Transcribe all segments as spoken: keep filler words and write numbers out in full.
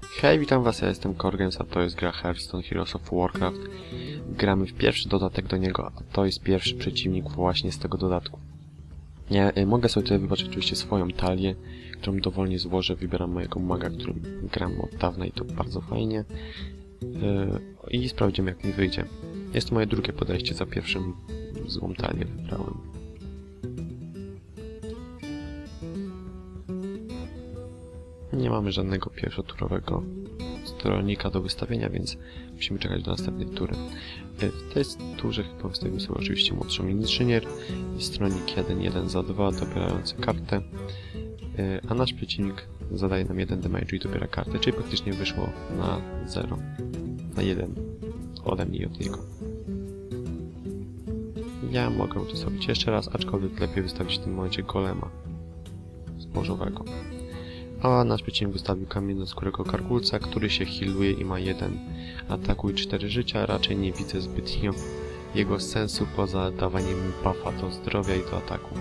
Hej, witam was, ja jestem Korgens, a to jest gra Hearthstone Heroes of Warcraft. Gramy w pierwszy dodatek do niego, a to jest pierwszy przeciwnik właśnie z tego dodatku. Ja y, mogę sobie tutaj wybrać oczywiście swoją talię, którą dowolnie złożę, wybieram mojego maga, którym gram od dawna i to bardzo fajnie. Y, I sprawdzimy, jak mi wyjdzie. Jest to moje drugie podejście, za pierwszym złą talię wybrałem. Nie mamy żadnego pierwszoturowego stronnika do wystawienia, więc musimy czekać do następnej tury. W tej turze chyba wystawimy sobie oczywiście młodszą inżynier i stronik jeden jeden za dwa dobierający kartę, a nasz przeciwnik zadaje nam jeden damage i dobiera kartę, czyli praktycznie wyszło na zero, na jeden ode mnie i od niego. Ja mogę to zrobić jeszcze raz, aczkolwiek lepiej wystawić w tym momencie golema zbożowego. A nasz przeciwnik wystawił kamiennoskórego karkulca, który się healuje i ma jeden ataku i cztery życia. Raczej nie widzę zbytnio jego sensu poza dawaniem mi buffa do zdrowia i do ataku.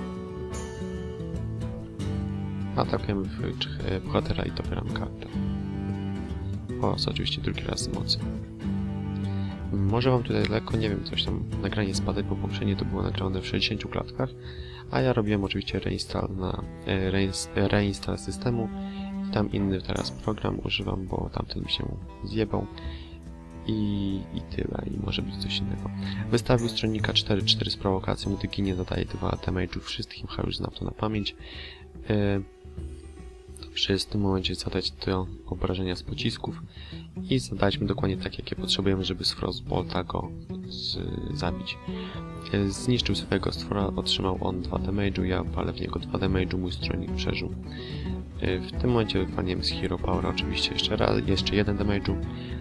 Atakujemy w bohatera i dobieram kartę. Oraz oczywiście drugi raz z mocy. Może wam tutaj lekko, nie wiem, coś tam nagranie spadać, bo poprzednie to było nagrane w sześćdziesięciu klatkach, a ja robiłem oczywiście reinstall na e, reinstall systemu i tam inny teraz program używam, bo tamten mi się zjebał i, i tyle, i może być coś innego. Wystawił stronnika cztery cztery z prowokacją, gdy ginie dodaje dwa damage'ów wszystkim, chyba już znam to na pamięć. E, Dobrze jest w tym momencie zadać to obrażenia z pocisków i zadaliśmy dokładnie tak, jakie potrzebujemy, żeby z Frostbolta go z, zabić. Zniszczył swojego stwora, otrzymał on dwa damage'u, ja palę w niego dwa damage'u, mój stronnik przeżył. W tym momencie wypadniemy z Hero Power oczywiście jeszcze raz, jeszcze jeden damage'u.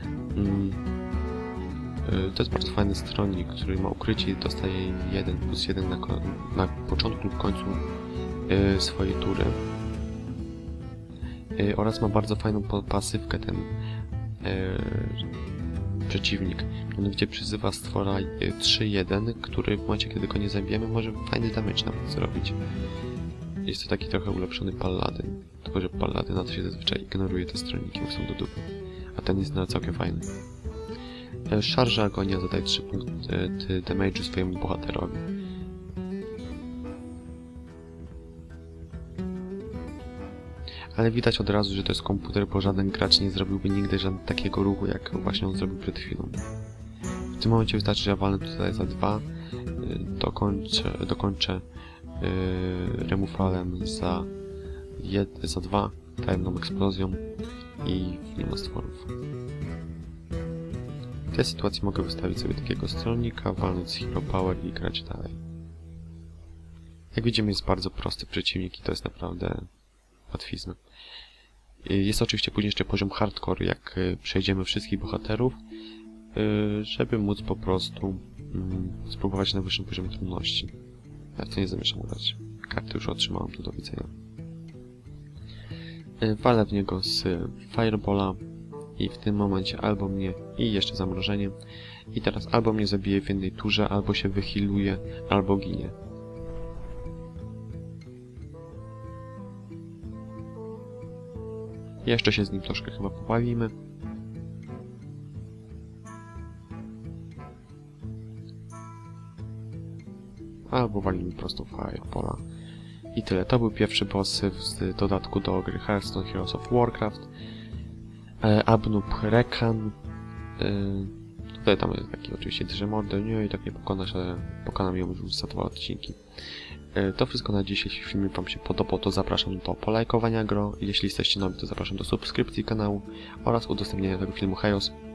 To jest bardzo fajny stronnik, który ma ukrycie i dostaje jeden plus jeden na, na początku lub końcu swojej tury. Yy, oraz ma bardzo fajną pasywkę ten yy, przeciwnik. Mianowicie przyzywa stwora yy, trzy jeden, który w momencie, kiedy go nie zabijemy, może fajny damage nawet zrobić. Jest to taki trochę ulepszony paladyn. Tylko że paladyna to się zazwyczaj ignoruje te stroniki, bo są do dupy. A ten jest na całkiem fajny. Yy, Szarża agonia zadaje trzy punkty yy, damage'u swojemu bohaterowi. Ale widać od razu, że to jest komputer, bo żaden gracz nie zrobiłby nigdy żadnego takiego ruchu, jak właśnie on zrobił przed chwilą. W tym momencie wystarczy, że ja walnę tutaj za dwa, dokończę, dokończę yy, remufalem za, jed, za dwa, tajemną eksplozją i nie ma stworów. W tej sytuacji mogę wystawić sobie takiego stronnika, walnąć z Hero Power i grać dalej. Jak widzimy, jest bardzo prosty przeciwnik i to jest naprawdę łatwizna. Jest oczywiście później jeszcze poziom hardcore, jak przejdziemy wszystkich bohaterów, żeby móc po prostu spróbować na wyższym poziomie trudności. Ja w to nie zamierzam grać. Karty już otrzymałem, to do widzenia. Walę w niego z Firebola i w tym momencie albo mnie i jeszcze zamrożenie. I teraz albo mnie zabije w jednej turze, albo się wyhealuje, albo ginie. Jeszcze się z nim troszkę chyba pobawimy. Albo walimy prosto Firebola. I tyle. To był pierwszy boss z dodatku do gry Hearthstone Heroes of Warcraft. E, Abnub Rekan. E, tutaj tam jest taki oczywiście Drzemorder. Nie, i tak nie pokonasz, ale pokonam ją już za dwa odcinki. To wszystko na dziś. Jeśli film wam się podobał, to zapraszam do polajkowania gro. Jeśli jesteście nowi, to zapraszam do subskrypcji kanału oraz udostępnienia tego filmu. Hejos!